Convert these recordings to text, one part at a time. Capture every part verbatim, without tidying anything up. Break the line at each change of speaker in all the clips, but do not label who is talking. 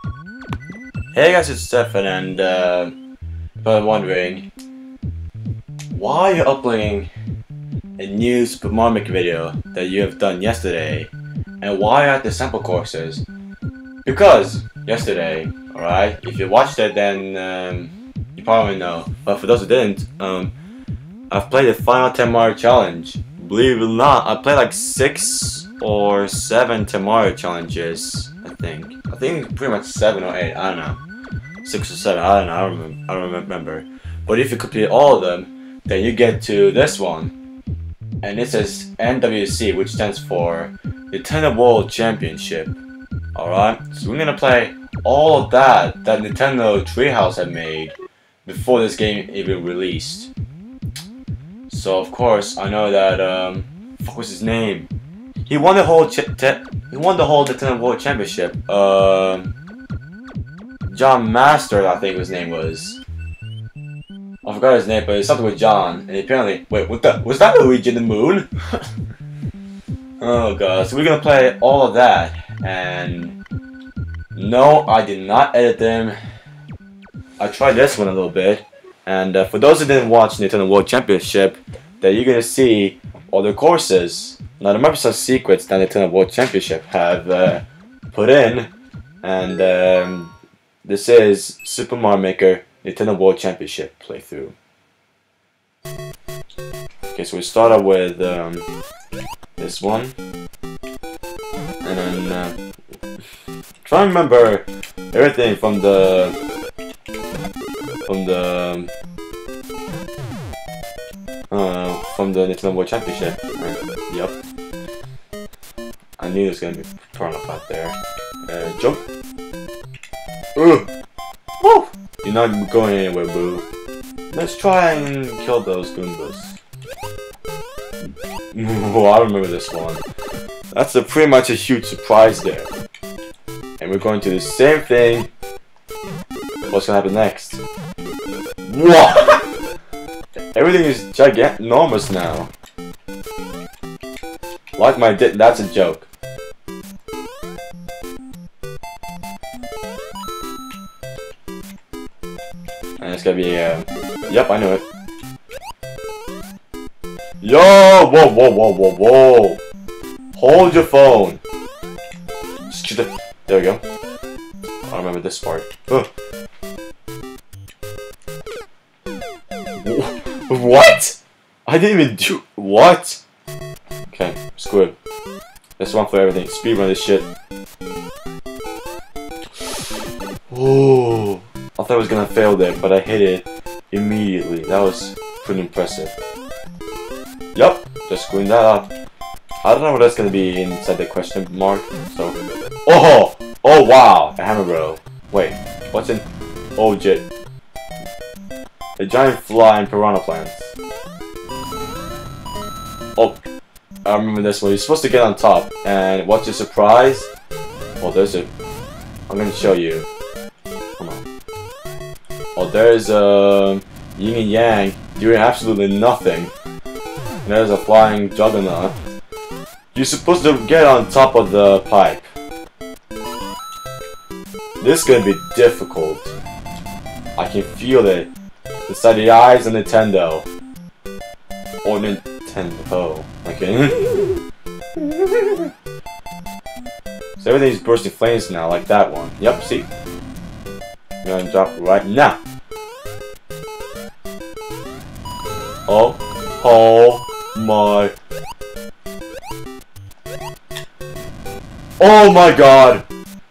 Hey guys, it's Stefan, and uh, but wondering why you're uploading a new Super Mario Maker video that you have done yesterday, and why at the sample courses? Because yesterday, alright, if you watched it, then um, you probably know. But for those who didn't, um, I've played the Final ten Mario Challenge. Believe it or not, I played like six or seven ten Mario challenges. I think. I think pretty much seven or eight. I don't know. Six or seven. I don't know. I don't remember. I don't remember. But if you complete all of them, then you get to this one, and it says N W C, which stands for Nintendo World Championship. All right. So we're gonna play all of that that Nintendo Treehouse had made before this game even released. So of course I know that um, fuck was his name? He won the whole ch he won the whole Nintendo World Championship. Um, John Master, I think his name was. I forgot his name, but it's something with John. And apparently, wait, what the? Was that Luigi in the Moon? Oh god! So we're gonna play all of that, and no, I did not edit them. I tried this one a little bit, and uh, for those who didn't watch Nintendo World Championship, that you're gonna see all the courses. Now, there might be some secrets that Nintendo World Championship have uh, put in, and um, this is Super Mario Maker Nintendo World Championship playthrough. Okay, so we start out with um, this one, and then uh, try and remember everything from the from the uh, from the Nintendo World Championship. Right? Yep. I knew there was gonna be a piranha out there. Uh, jump. Ooh. Woo! You're not going anywhere, boo. Let's try and kill those Goombas. Oh, I remember this one. That's a pretty much a huge surprise there. And we're going to do the same thing. What's gonna happen next? What? Everything is gigantic, enormous now. Like my di- that's a joke. And it's gonna be, uh, yep, I know it. Yo! Whoa, whoa, whoa, whoa, whoa! Hold your phone! Just get the- there we go. I remember this part. Huh. What? I didn't even do- what? Okay, screw it. This one for everything. Speedrun this shit. Oh, I thought I was gonna fail there, but I hit it immediately. That was pretty impressive. Yup, just screwing that up. I don't know what that's gonna be inside the question mark. So, oh, oh wow, a hammer bro. Wait, what's in? Oh jit. A giant flying piranha plants. Oh, I remember this one. You're supposed to get on top, and what's your surprise? Oh, there's a. I'm gonna show you. Come on. Oh, there's a yin and yang doing absolutely nothing. And there's a flying juggernaut. You're supposed to get on top of the pipe. This is gonna be difficult. I can feel it inside the eyes of Nintendo. Or Nintendo. Okay. So everything's bursting flames now, like that one. Yep, see? I'm gonna drop right now. Oh. Oh my. Oh my god!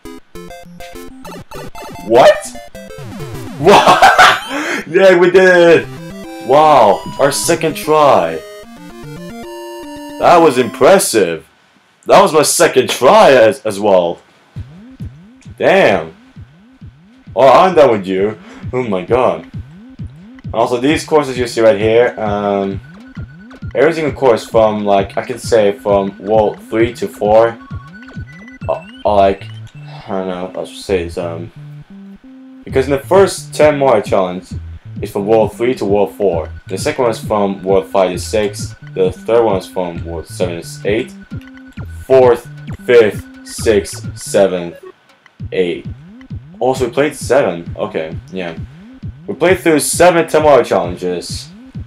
What? What? Yeah, we did! Wow, our second try. That was impressive. That was my second try as, as well. Damn. Oh, I'm done with you. Oh my god. Also, these courses you see right here, um, every single course from, like, I can say from World three to four, uh, are like, I don't know, I'll just say it's, um, because in the first ten Mario Challenge, it's from World three to World four. The second one is from World five to six. The third one is from World seven to eight. Fourth, fifth, sixth, seventh, eighth. Also, we played seven. Okay, yeah. We played through seven ten Mario challenges.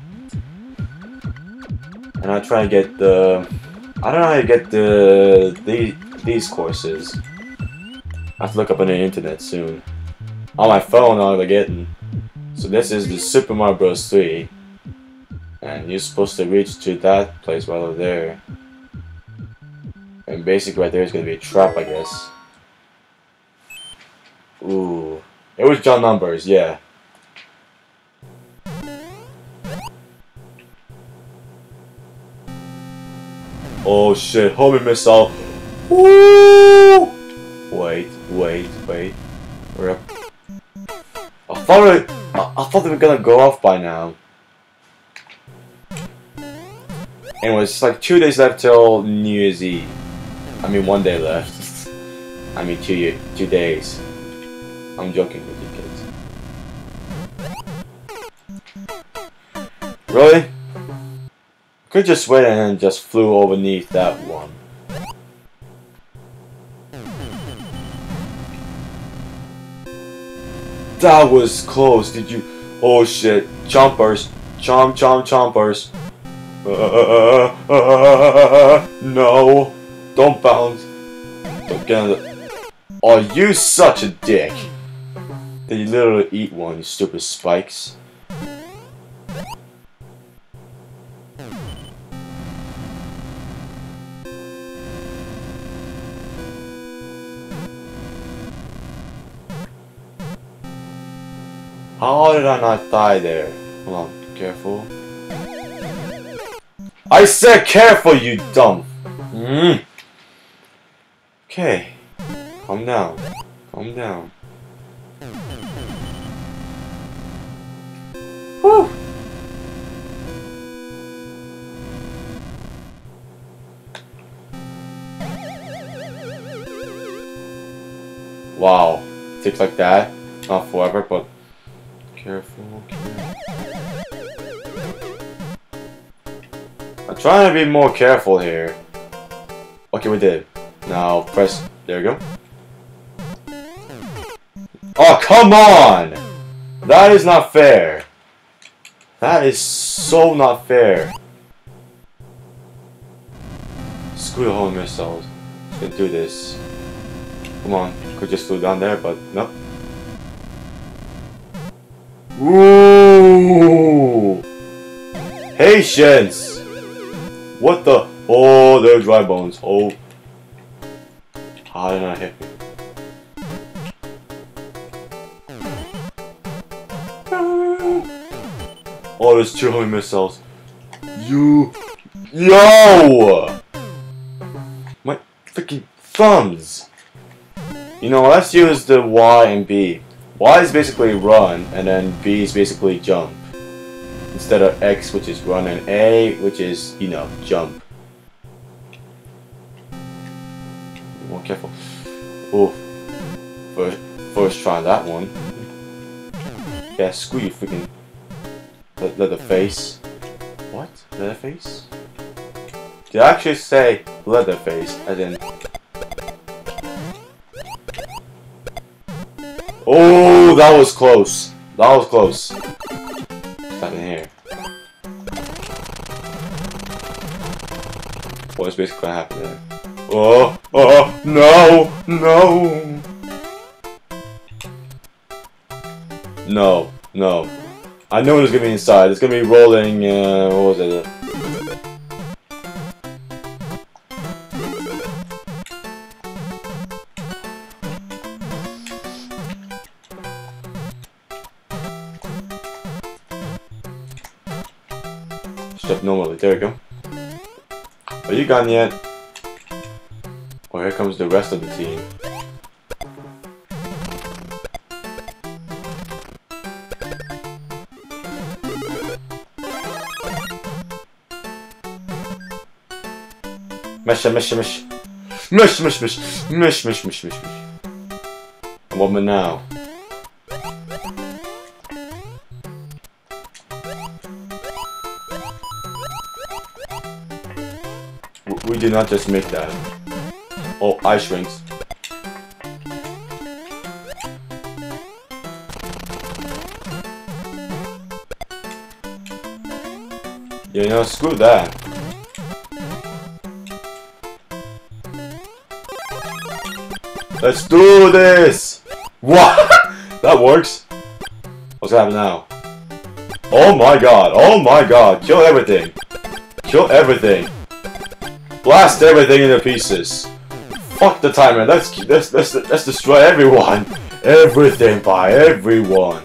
And I try to get the... I don't know how to get the, the these courses. I have to look up on the internet soon. On my phone, I'll be getting. So this is the Super Mario Bros. three. And you're supposed to reach to that place right over there. And basically right there is going to be a trap, I guess. Ooh. It was John Numbers, yeah. Oh shit, homing missile. Woo! Wait, wait, wait. We're up. I thought it, I, I thought they were gonna go off by now. Anyways, it's like two days left till New Year's Eve. I mean, one day left. I mean, two year, two days. I'm joking with you kids. Really? Could just wait and just flew underneath that one. That was close. Did you? Oh shit! Chompers, chomp, chomp, chompers. Uh, uh, uh, no! Don't bounce. Don't get on the. Oh, you such a dick! Did you literally eat one? You stupid spikes. How did I not die there? Hold on, careful. I said careful, you dumb! Mm. Okay. Calm down. Calm down. Whew! Wow. Takes like that. Not forever, but... Careful, careful. I'm trying to be more careful here. Okay, we did. Now press. There we go. Oh, come on! That is not fair. That is so not fair. Screw the whole missiles. Just gonna do this. Come on. Could just go down there, but nope. Ooh! Patience! What the? Oh, they're dry bones. Oh. How did I hit me? Oh, there's two homing missiles. You. Yo! My freaking thumbs! You know, let's use the Y and B. Y is basically run, and then B is basically jump. Instead of X, which is run, and A, which is, you know, jump. Be more careful. Oh, first, first try that one. Yeah, screw you, freaking le leather face. What? Leather face? Did I actually say leather face? As in. Oh, that was close. That was close. What's happening here? What is basically happening there? Oh, oh, no, no. No, no. I know it's gonna be inside. It's gonna be rolling, uh, what was it? Step normally. There we go. Are you gone yet? Oh, here comes the rest of the team. Mesh, mesh, mesh. Mesh, mesh, mesh. Mesh, mesh, mesh, mesh, mesh. And what am now? We did not just make that. Oh, ice rings. You know, screw that. Let's do this! What? That works. What's happening now? Oh my god, oh my god, kill everything. Kill everything. Blast everything into pieces. Fuck the timer, let's let's let's, let's destroy everyone. Everything by everyone.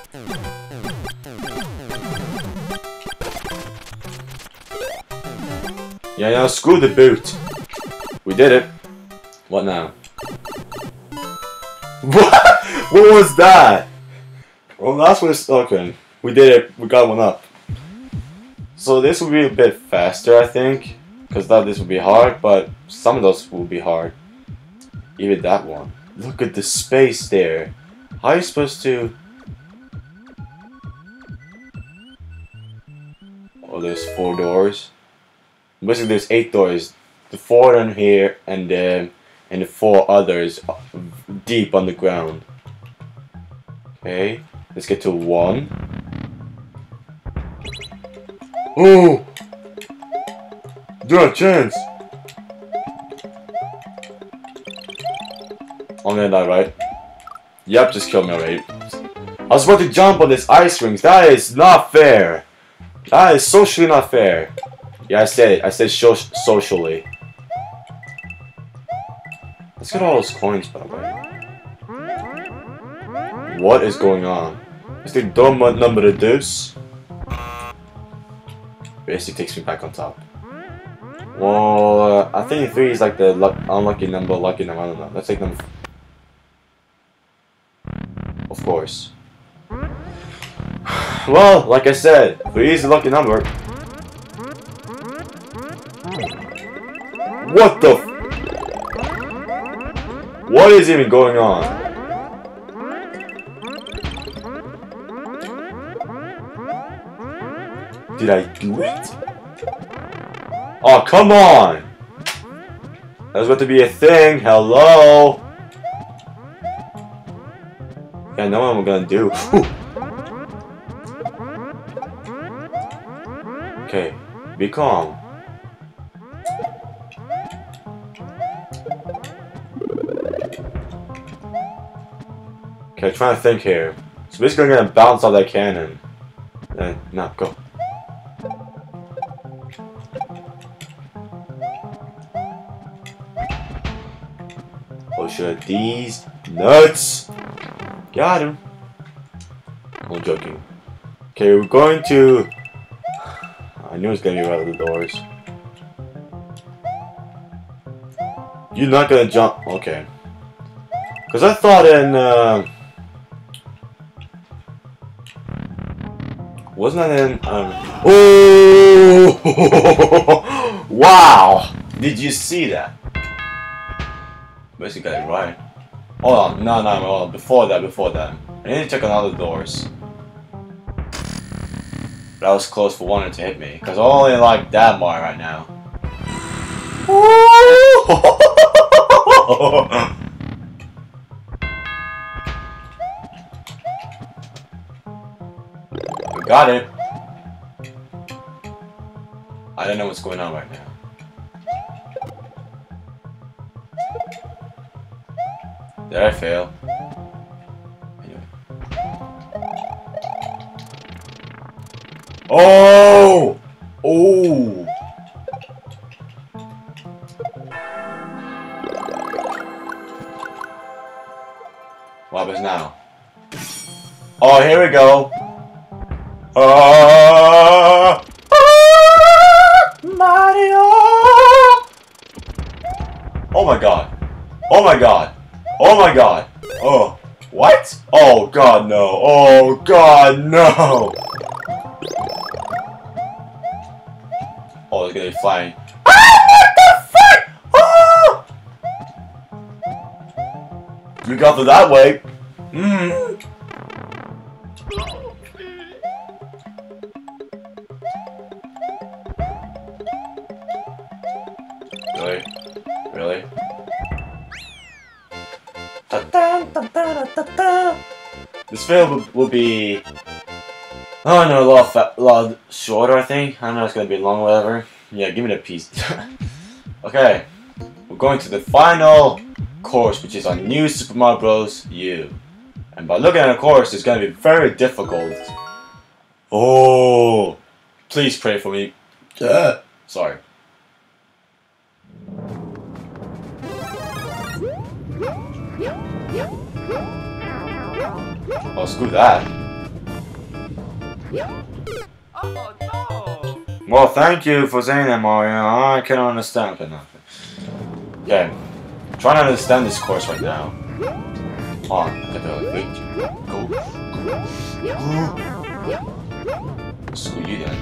Yeah, now screw the boot. We did it. What now? What? What was that? Well, that's what it's okay. We did it. We got one up. So this will be a bit faster, I think, because that this will be hard. But some of those will be hard. Even that one. Look at the space there. How are you supposed to? Oh, there's four doors. Basically, there's eight doors. The four in here, and then and the four others deep on the ground. Okay, let's get to one. Oh! Do a chance! I'm gonna die, right? Yep, just killed me already. I was about to jump on this ice rings. That is not fair. That is socially not fair. Yeah, I said it. I said so socially. Let's get all those coins, by the way. What is going on? Is the dumb number the deuce? Basically takes me back on top. Well, uh, I think three is like the luck unlucky number, lucky number, I don't know. Let's take number. Of course. Well, like I said, three is the lucky number. What the f- What is even going on? Did I do it? Oh, come on! That was about to be a thing. Hello? Yeah, I know what I'm gonna do. Okay, be calm. Okay, trying to think here. So basically, I'm gonna bounce off that cannon. Then, no, go. Oh shit, these nuts! Got him. I'm joking. Okay, we're going to. I knew it was gonna be right out of the doors. You're not gonna jump. Okay. Because I thought in. Uh, wasn't that in. Um, oh! Wow! Did you see that? Basically got it right. Hold on, no, no, no, before that, before that. I need to check on all the doors. That was close for one to hit me, because I'm only like that bar right now. We got it. I don't know what's going on right now. Did I fail? Anyway. Oh! Oh! What happens now? Oh, here we go. Uh, Mario! Oh my god. Oh my god. Oh my god. Oh. What? Oh god no. Oh god no. Oh, it's gonna be flying. Ah, what the fuck? Oh! We got through that way. Mmm. Really? Really? This film will, will be Oh no, a lot, fa a lot shorter, I think. I don't know, it's gonna be long, whatever. Yeah, give me the piece. Okay, we're going to the final course, which is on New Super Mario Bros. U. And by looking at the course, it's gonna be very difficult. Oh, please pray for me. Uh, sorry. Oh, screw that.
Oh no!
Well, thank you for saying that, Mario. I can understand, but nothing. Okay, I'm trying to understand this course right now. On, get the wait, go, go. Screw you then.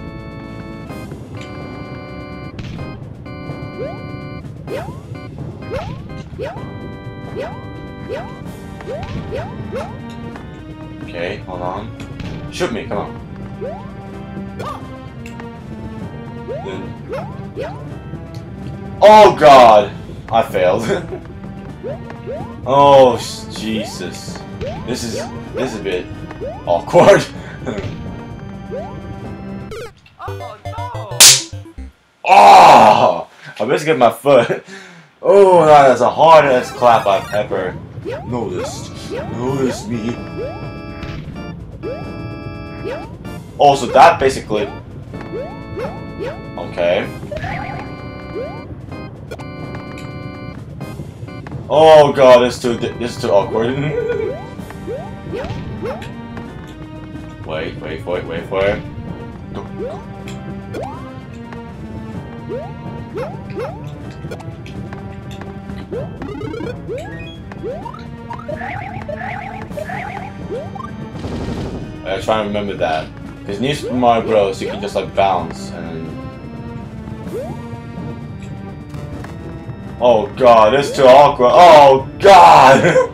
Okay, hold on. Shoot me, come on. Then. Oh God! I failed. Oh Jesus! This is this is a bit awkward.
Oh no!
Oh! I missed get my foot. Oh, that is the hardest clap I've ever noticed. Notice me. Oh, so that basically. Okay. Oh God, this is too this is too awkward. Wait, wait for it, wait for it. Go, go. I try to remember that. Because New Super Mario Bros. You can just like bounce and. Oh God, it's too awkward. Oh God!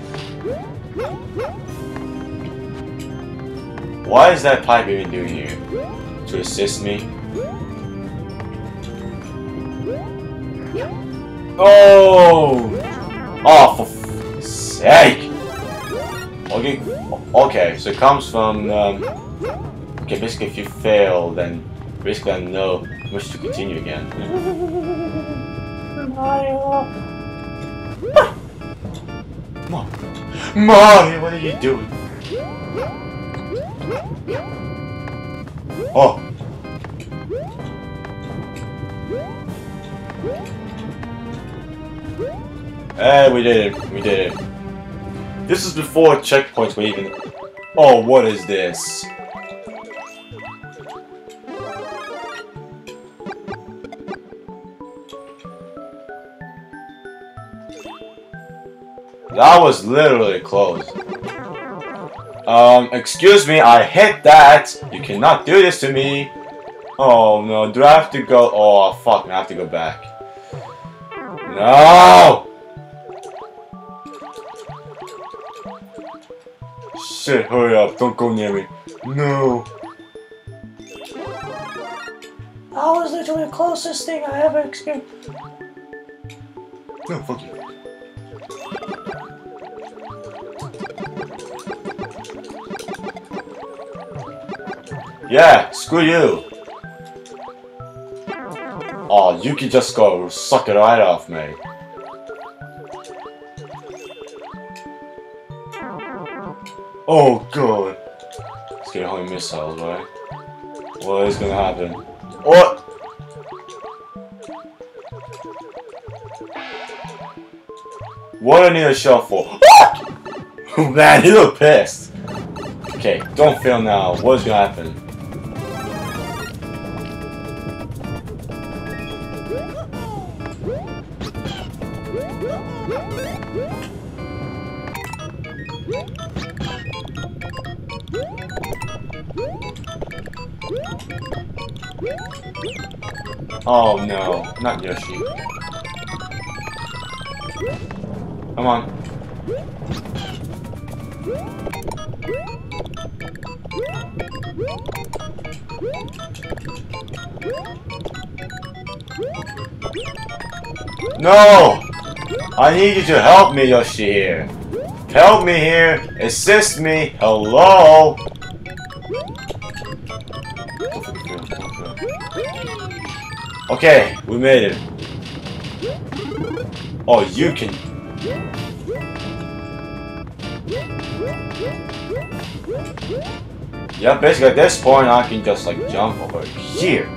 Why is that pipe even doing here? To assist me? Oh! Oh, for f sake! Okay, okay, so it comes from. Um, okay, basically, if you fail, then basically I know which to continue again. Mario! Mario, what are you doing? Oh! Hey, we did it. We did it. This is before checkpoints were even... Oh, what is this? That was literally close. Um, excuse me, I hit that! You cannot do this to me! Oh no, do I have to go? Oh fuck, I have to go back. No! Shit, hurry up, don't go near me. No! That was literally the closest thing I ever experienced. No, fuck you. Yeah, screw you. Oh, you can just go suck it right off me. Oh god. It's gonna hold missiles, right? What is gonna happen? What? What do I need a shell for? Oh man, he look pissed. Okay, don't fail now. What is gonna happen? Oh no, not Yoshi. Come on. No! I need you to help me, Yoshi, here. Help me here. Assist me. Hello? Go for the thrill, go for it. Okay, we made it. Oh, you can. Yeah, basically at this point I can just like jump over here.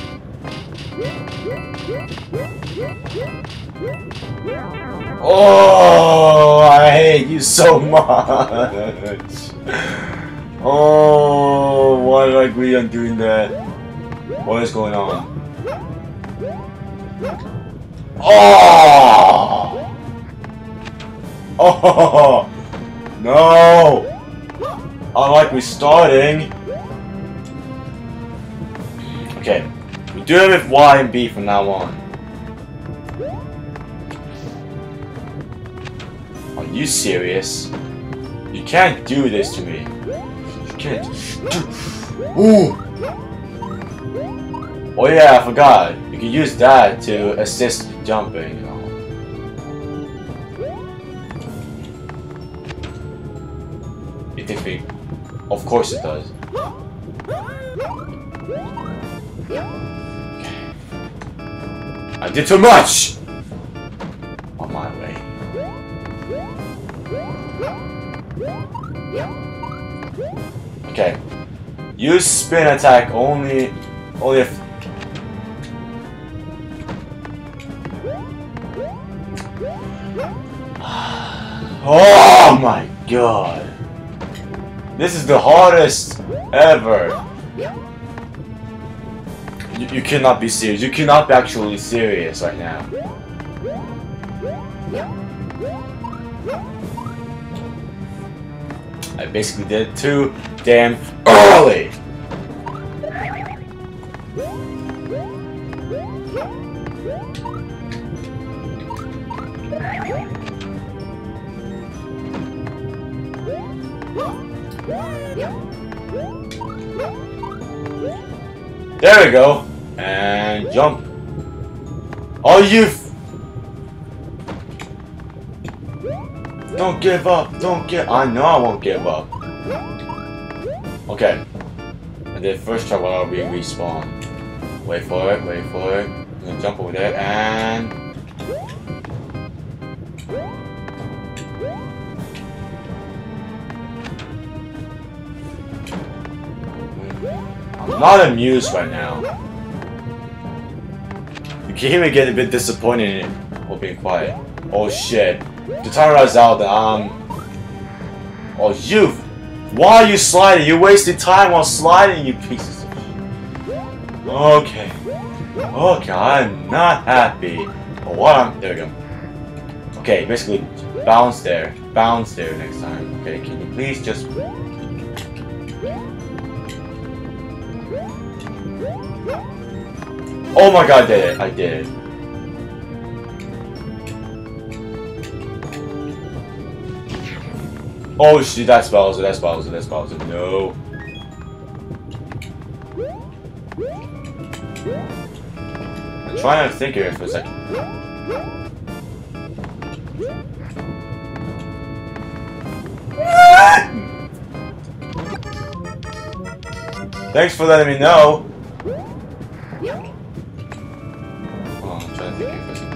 Oh, I hate you so much. Oh, why did I agree on doing that? What is going on? Oh! Oh! No! I like restarting. Okay, we do it with Y and B from now on. Are you serious? You can't do this to me. You can't. Ooh! Oh yeah, I forgot. You can use that to assist jumping, you know. It takes me. Of course it does. I did too much! On my way. Okay. Use spin attack only only if oh my god. This is the hardest ever. You, you cannot be serious. You cannot be actually serious right now. I basically did it too damn early. There we go. And jump. Oh, you f don't give up. Don't give. I know I won't give up. Okay. And then first try while we respawn. Wait for it. Wait for it. I'm gonna jump over there and. I'm not amused right now. You can hear me get a bit disappointed while being quiet. Oh shit. The timer runs out, then um. Oh, you. Why are you sliding? You wasted time while sliding, you pieces of shit. Okay. Okay, I'm not happy. Oh, what I'm. There we go. Okay, basically, bounce there. Bounce there next time. Okay, can you please just. Oh my god, I did it. I did it. Oh shit, that's Bowser, that's Bowser, that's Bowser. No. I'm trying to think here for a second. Thanks for letting me know. Oh, I'm trying to think here for a second.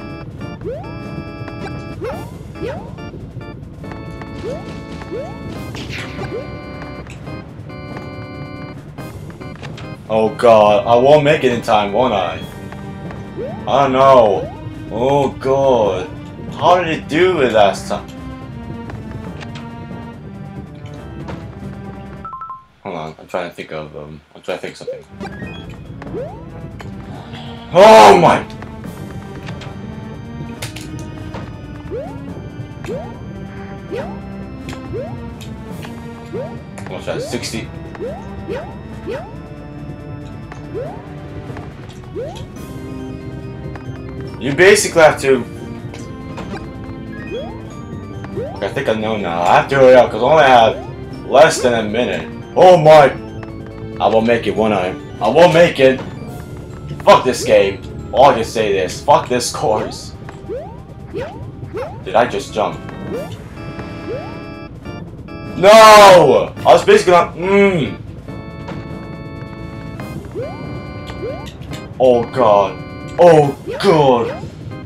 Oh god, I won't make it in time, won't I? I don't know. Oh god. How did it do it last time? Hold on, I'm trying to think of um I'm trying to think of something. Oh my What's that? sixty. You basically have to. I think I know now. I have to hurry up because I only have less than a minute. Oh my! I won't make it, won't I? I won't make it. Fuck this game. All I can say this. Fuck this course. Did I just jump? No! I was basically on. Mmm. Oh god. Oh god.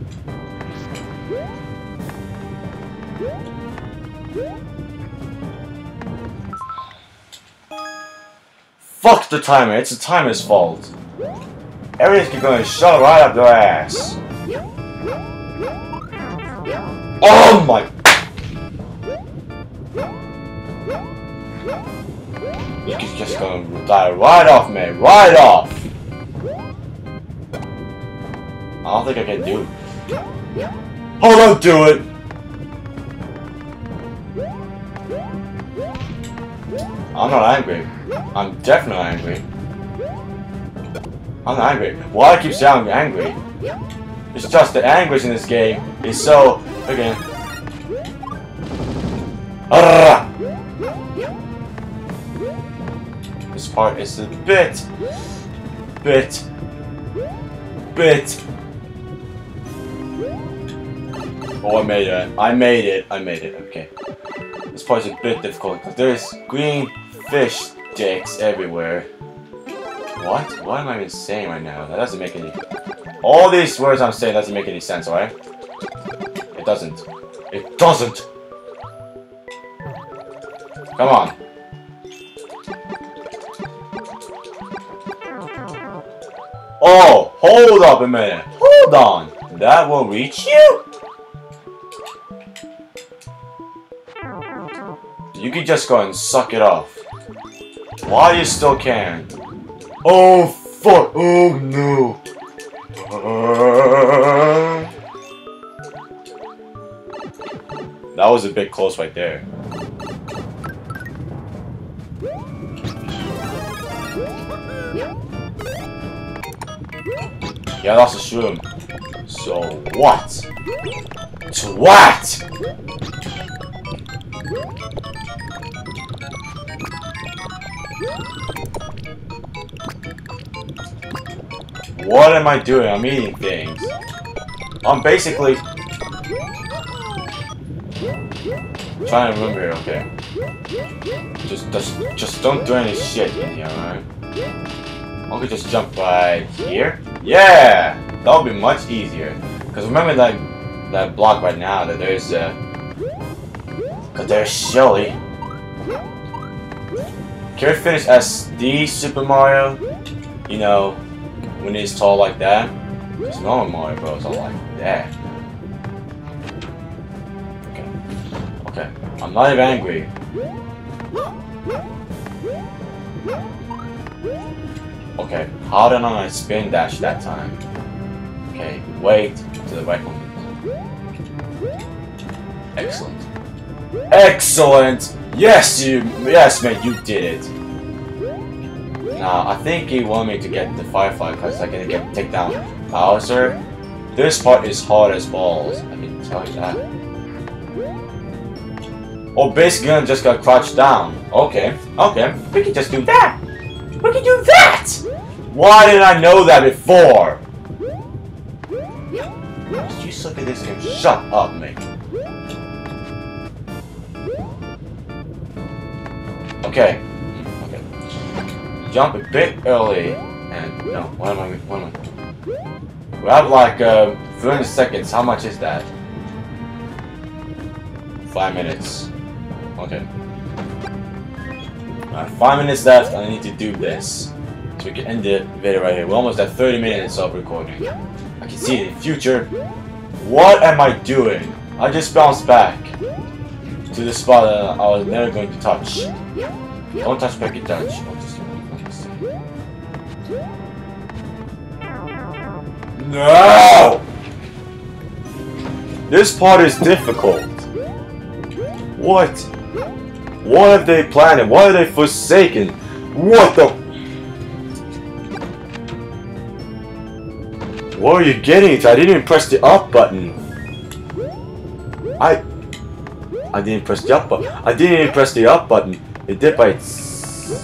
Fuck the timer, it's the timer's fault. Everything's gonna shove right up their ass. Oh my! He's just gonna die right off, man, right off! I don't think I can do it. Oh, don't do it! I'm not angry. I'm definitely angry. I'm not angry. Why I keep saying I'm angry? It's just the anguish in this game is so again. Arrgh! This part is a bit, bit, bit. Oh, I made it. I made it. I made it. Okay. This part is a bit difficult because there's green fish sticks everywhere. What? What am I even saying right now? That doesn't make any... All these words I'm saying doesn't make any sense, alright? It doesn't. It doesn't! Come on. Oh! Hold up a minute! Hold on! That will reach you? You can just go and suck it off. Why you still can? Oh fuck! Oh no! Uh, that was a bit close right there. Yeah, that's a shoot him. So what? To what? What am I doing? I'm eating things. I'm basically trying to remember here, okay? Just, just, just don't do any shit in here, alright? I could just jump right here. Yeah, that'll be much easier. Cause remember that that block right now that there's uh, cause there's Shelly. Can you finish as the Super Mario? You know, when he's tall like that. Cause normal Mario Bros are like that. Okay, okay. I'm not even angry. Okay, how did I spin dash that time? Okay, wait to the right moment. Excellent. Excellent! Yes, you, yes, man, you did it. Now, I think he wanted me to get the Firefly because I can get take down Bowser. This part is hard as balls. I can tell you that. Oh, basically, I just got crouched down. Okay, okay, we can just do that. We can do that. Why didn't I know that before? You suck at this game. Shut up, mate. Okay. Okay. Jump a bit early. And no, what am I? What am I? We have like uh, thirty seconds. How much is that? Five minutes. Okay. Alright, five minutes left. I need to do this. So we can end the video right here. We're almost at thirty minutes of recording. I can see it in the future. What am I doing? I just bounced back to the spot that I was never going to touch. Don't touch Becky Touch. No! This part is difficult. What? What have they planned? What have they forsaken? What the? What are you getting to? I didn't even press the up button. I... I didn't press the up button. I didn't even press the up button. It did by its...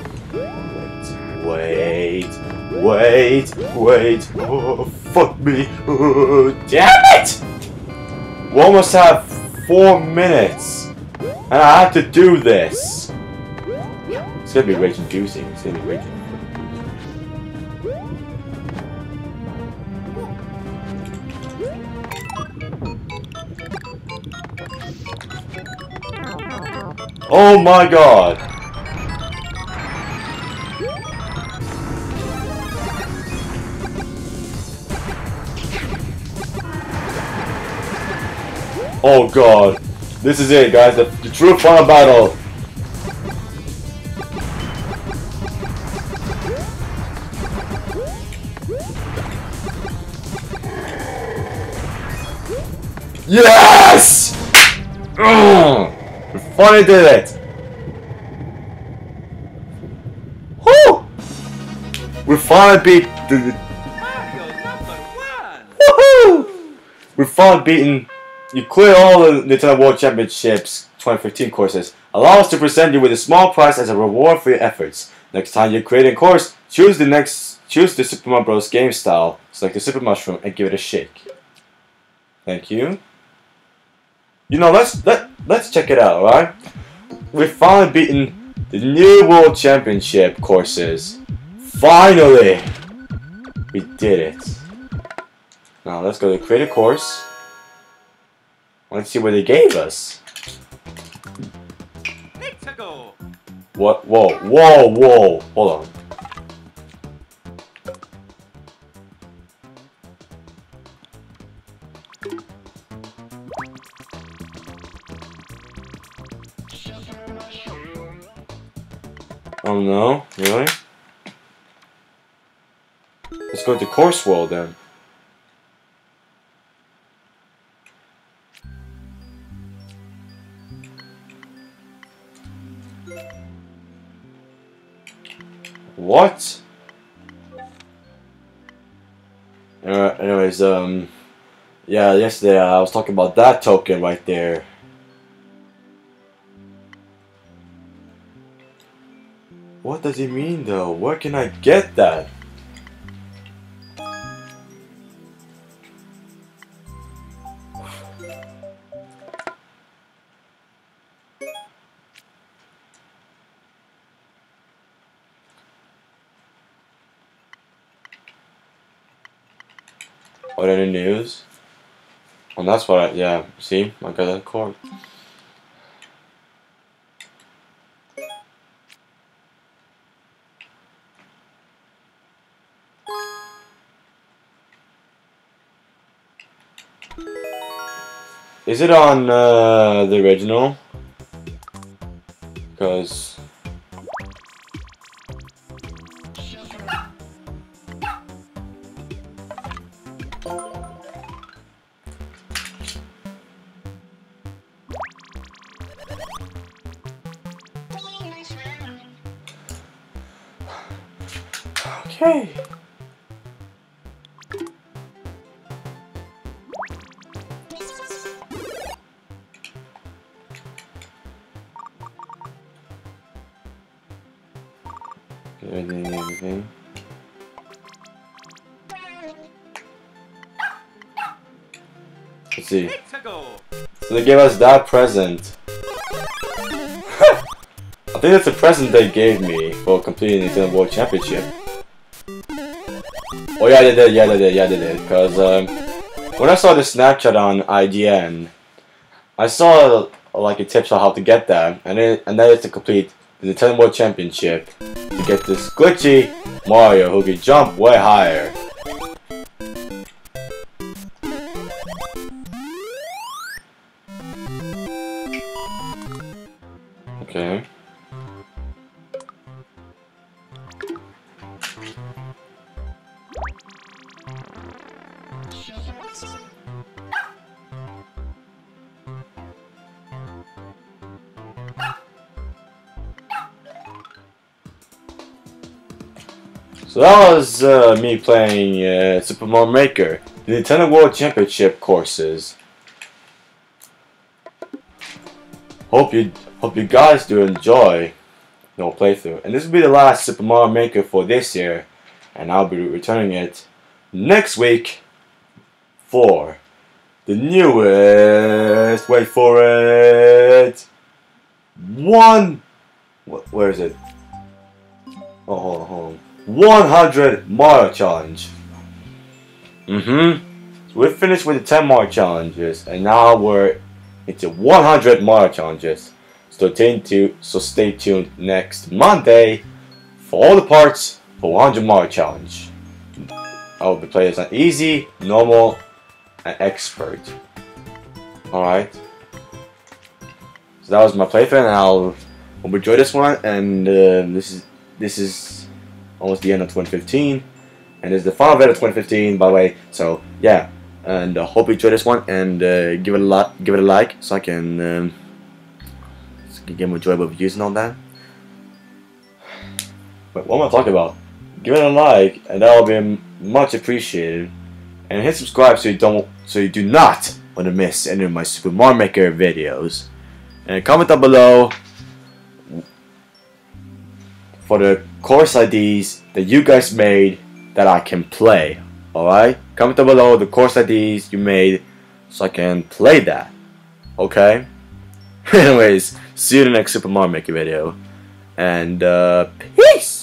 Wait, wait, wait. Oh, fuck me. Oh, damn it! We almost have four minutes. And I have to do this. It's gonna be rage inducing. It's gonna be rage inducing. Oh my god! Oh god! This is it, guys. The, the true final battle. Yes! Ugh. We finally did it! Woo! We finally beat the...
Mario number one!
Woohoo! We finally beaten... You clear all the Nintendo World Championships twenty fifteen courses. Allow us to present you with a small prize as a reward for your efforts. Next time you create a course, choose the next... Choose the Super Mario Bros. Game style, select the Super Mushroom, and give it a shake. Thank you. You know, let's let let's check it out, alright? We've finally beaten the new World Championship courses. Finally! We did it. Now let's go to create a course. Let's see what they gave us.
Pixago!
What? Whoa, whoa, whoa. Hold on. Oh no, really? Let's go to Course World then. What? Uh, anyways, um, yeah, yesterday I was talking about that token right there. What does it mean though? Where can I get that? What any news? Oh, that's what I, yeah, see? I got that card. Is it on uh, the original? Because okay. Anything, anything. Let's see. So they gave us that present. I think that's a present they gave me for completing the Nintendo World Championship. Oh yeah, they did, yeah they did, yeah they did. Because um, when I saw the Snapchat on I G N, I saw like a tip on how to get that, and it, and that is to complete the Nintendo World Championship to get this glitchy Mario who can jump way higher. Okay. So that was uh, me playing uh, Super Mario Maker, the Nintendo World Championship courses. Hope you hope you guys do enjoy the whole playthrough. And this will be the last Super Mario Maker for this year, and I'll be returning it next week for the newest. Wait for it. One. What? Where is it? Oh, hold on, hold on. one hundred Mario Challenge. Mm-hmm. So we're finished with the ten Mario Challenges, and now we're into one hundred Mario Challenges. So stay tuned. So stay tuned next Monday for all the parts for one hundred Mario Challenge. I will be playing as an easy, normal, and expert. All right. So that was my playthrough, and I'll hope you enjoy this one. And uh, this is this is almost the end of twenty fifteen, and it's the final video of twenty fifteen, by the way. So yeah, and I uh, hope you enjoy this one, and uh, give it a lot, give it a like, so I can, um, so I can get more enjoyable views and all that. But what am I talking about? Give it a like, and that will be much appreciated. And hit subscribe so you don't, so you do not want to miss any of my Super Mario Maker videos. And comment down below for the course I Ds that you guys made that I can play. Alright? Comment down below the course I Ds you made so I can play that. Okay? Anyways, see you in the next Super Mario Maker video. And uh, peace!